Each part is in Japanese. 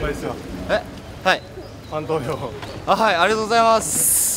敗ですよ。 はい。 ファン投票。 はい、ありがとうございます。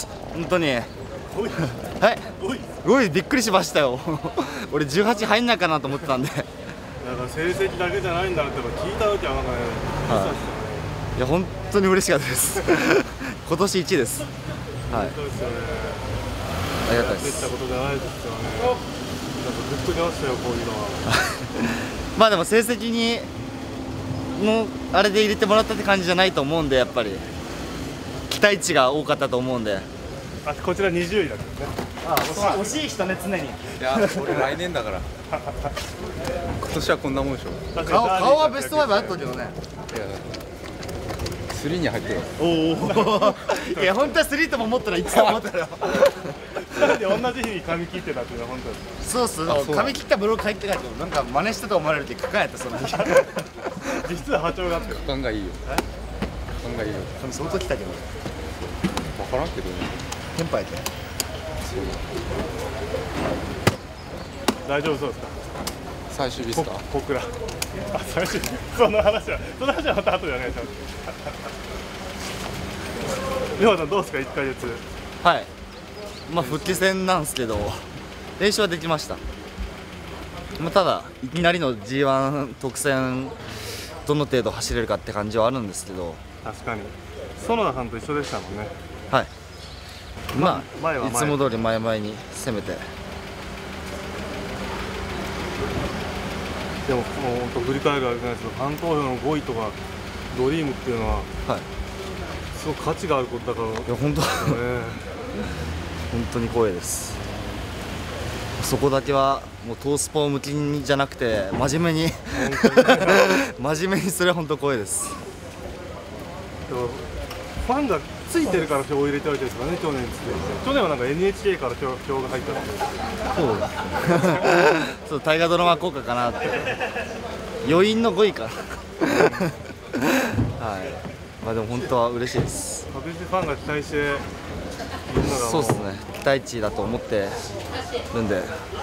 本当に。はい。5位びっくりしましたよ。俺18入んないかなと思ってたんで。 だから成績だけじゃないんだなって聞いた時はなんかね、 いや本当に嬉しかったです。今年1位です。はい。 そうですよね。 ありがたいです。 できたことじゃないですよね。なんかずっと出ましたよ、こういうのは。 まあでも成績にのあれで入れてもらったって感じじゃないと思うんで、やっぱり期待値が多かったと思うんで。 あ、こちら20位だったんですね。 惜しい人ね、常に。 いや、俺来年だから。今年はこんなもんでしょ。 顔はベスト5あったけどね。 いや、3に入ってる。 おお。いや、本当は3とも思ったら1と思ったよ。 2人で同じ日に髪切ってたっていうのは本当です。 そうっす。髪切ったブログ書いてないけど、なんか真似したと思われるって書かんやったその日。 実は波長があってる。 感がいいよ。感がいいよ。 髪相当来たけど。 分からんけどね。 テンパイで。 大丈夫そうですか。 最終日ですか。 小倉。あ、最終日。その話はまた後でお願いします。美穂さんどうですか、1ヶ月。 はい。まあ復帰戦なんですけど、練習はできました。まあただいきなりの G1 特選どの程度走れるかって感じはあるんですけど。 確かに。園田さんと一緒でしたもんね。 はい。まあ前いつも通り前々に攻めて。 でももう本当振り返るわけじゃないですけど、ファン投票の5位とかドリームっていうのは、 はい。 すごく価値があることだから。いや本当。本当に光栄です。そこだけはもうトースポ向きじゃなくて真面目に真面目にそれは本当光栄です。 でもファンがついてるから票を入れてるわけですからね、去年って。去年はなんか NHK から票が入ったんで。 そう大河ドラマ効果かなって。余韻の5位かな。はい。まあでも本当は嬉しいです。 確実にファンが期待してみんなが。 そうですね。期待値だと思ってるんで。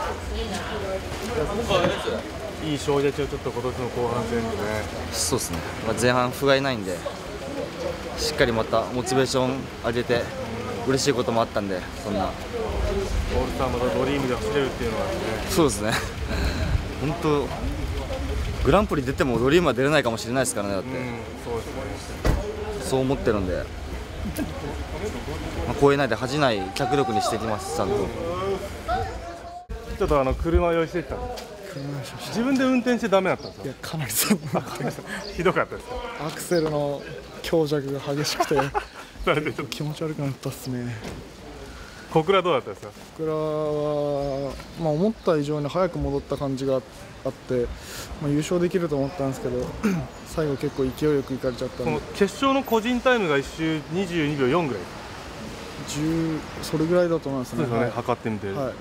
いい勝撃をちょっと今年の後半戦でね。 そうですね。まあ前半不甲斐ないんで。しっかりまたモチベーション上げて嬉しいこともあったんで、そんなオールスターまたドリームで走れるっていうのはね。 そうですね。本当グランプリ出てもドリームは出れないかもしれないですからね。だってそうですね。 そう思ってるんで、超えないで恥じない脚力にしていきます。ちゃんとちょっと車用意してきた。自分で運転してダメだったんですよ。 いや、かなり寒かった。 ひどかったです。 アクセルの強弱が激しくてそれでちょっと気持ち悪くなったっすね。 小倉どうだったですか。 僕らは、まあ、思った以上に早く戻った感じがあって、まあ、優勝できると思ったんですけど最後結構勢いよくいかれちゃったんで。 この決勝の個人タイムが1周22秒4ぐらい。 それぐらいだと思いますね。 そうですよね、測ってみて。 はい、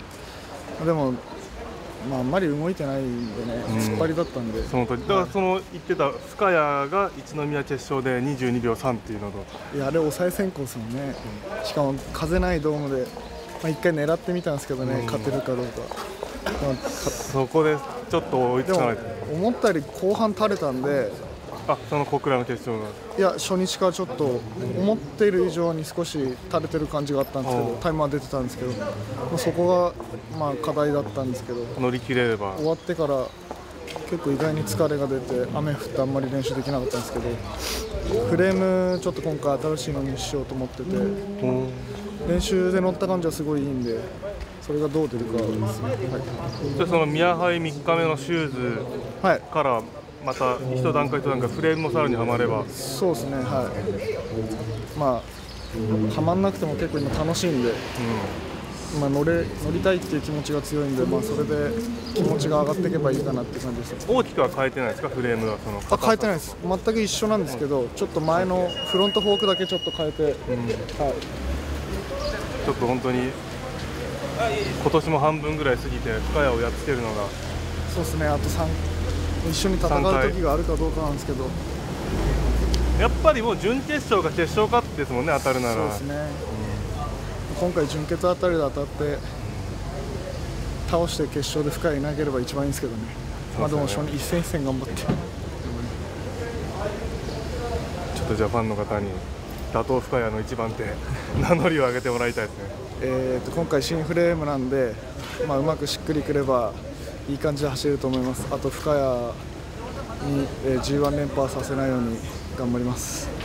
でもまあ、あんまり動いてないんでね、突っ張りだったんで。 その通り。だからその言ってた深谷が一宮決勝で22秒3っていうのと。 いや、あれ抑え先行ですもんね。しかも風ないドームで、まあ、1回狙ってみたんですけどね、勝てるかどうか。 そこでちょっと追いつかない。 思ったより後半垂れたんで。 あ、その小倉の決勝が。 いや、初日からちょっと思っている以上に少し垂れてる感じがあったんですけど、タイムは出てたんですけど、そこがまあ課題だったんですけど、 乗り切れれば。 終わってから結構意外に疲れが出て、雨降ってあんまり練習できなかったんですけど、フレームちょっと今回新しいのにしようと思ってて、練習で乗った感じはすごいいいんで、それがどう出るかですね。はい、 でその宮杯3日目のシューズから、また一段階フレームもさらにはまれば。 そうですね。はい。まあはまんなくても結構今楽しいんで、まあ乗りたいっていう気持ちが強いんで、まあそれで気持ちが上がっていけばいいかなって感じです。 大きくは変えてないですか、フレームは。 変えてないです。全く一緒なんですけど、ちょっと前のフロントフォークだけちょっと変えて、はい。 ちょっと本当に今年も半分ぐらい過ぎて深谷をやっつけるのが。 そうですね。あと一緒に戦う時があるかどうかなんですけど、 やっぱりもう準決勝か決勝かですもんね、当たるなら。 そうですね。今回準決あたりで当たって倒して決勝で深谷いなければ一番いいんですけどね。まあでも一戦一戦頑張って。 とじゃあファンの方に打倒深谷の一番手名乗りを上げてもらいたいですね。 今回新フレームなんで、うまくしっくりくればいい感じで走れると思います。あと深谷に、G1 連覇させないように頑張ります。